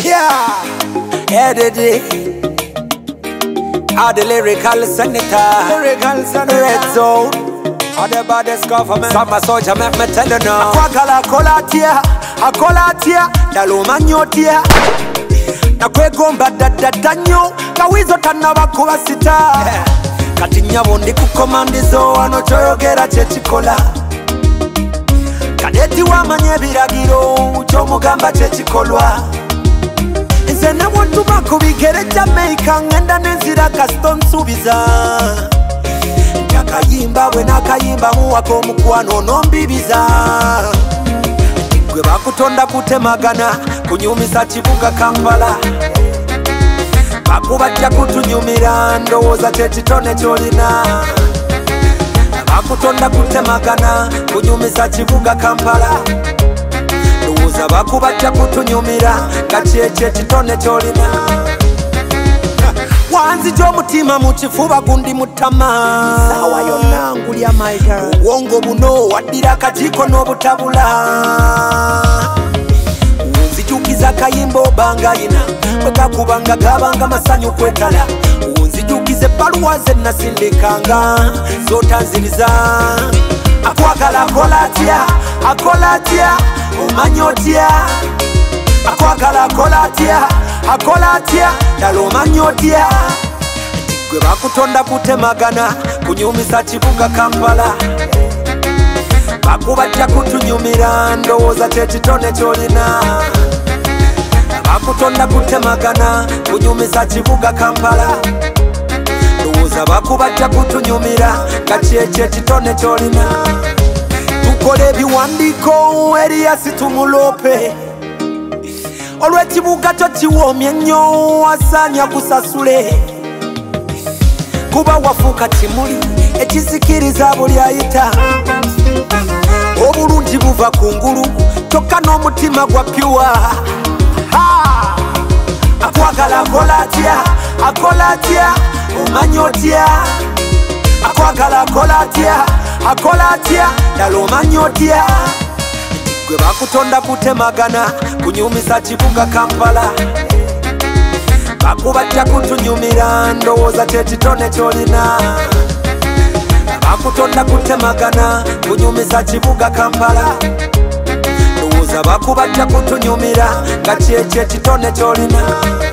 Yeah, edited. The lyrical senator, red zone. The baddest government. Summer soldier, make me tell you now. Akwagala kolatia, akolatia, dalumanyotia. Nakwegomba dadanyo, kawizo tanabakuba sita. Kati nyabo ndi kukomandizo, ano choyogera chechikola. Kadeti wamanye biragiro, chomugamba chechikolwa. Nze nawotuma kubigere Jamaica, ngenda nenzira Gaston Subiza. Nakayimba bwe nakayimba muwako mukwano nombibiza. Gwe bakutonda kutemagana, kunyumisa kibuga Kampala. Bakubajja kutunyumira, ndowooza kyekitone kyolina. Bakutonda kutemagana, kunyumisa kibuga Kampala. Ndowooza bakubajja kutunyumira, nga kyekyo ekitone kyolina. Wanzija omutima mu kifuba gundi mutama. Sawa yonna ngulya my girl. Wongo buno waddira akakiiko n'obutabula. Nzijukiza kayimba obangayina, bwe gakubanga gabanga masanyu kwetala. Nzijukiza ebbaluwa ze nasindikanga, z'otanziriza. Akwagala akola atya, akola atya, omanyi otya. Akwagala akola atya, akola atya, ddala omanyi otya. Gwe bakutonda kutemagana, kunyumisa kibuga Kampala. Bakubajja kutunyumira, ndowooza kyekitone kyolina. Bakutonda kutemagana, kunyumisa kibuga Kampala. Ndowooza bakubajja kutunyumira, nga kyekyo ekitone kyolina. Tukole ebiwandiiko Erias tumulope. Olw'ekibuga kyo kiwoomye nnyo, asaanya kusasule. Kuba wafuuka kimuli ekizikiriza buli ayita. Obulungi buva kungulu, kyokka n'omutima gwa pyuwa. Akwagala akola atya, akola atya, omanyi otya. Akwagala akola atya, akola atya, ddala omanyi otya. Gwe bakutonda kutemagana, kunyumisa kibuga Kampala. Bakubajja kutunyumira, ndowooza kyekitone kyolina. Bakutonda kutemagana, kunyumisa kibuga Kampala. Ndowooza bakubajja kutunyumira, nga kyekyo ekitone kyolina.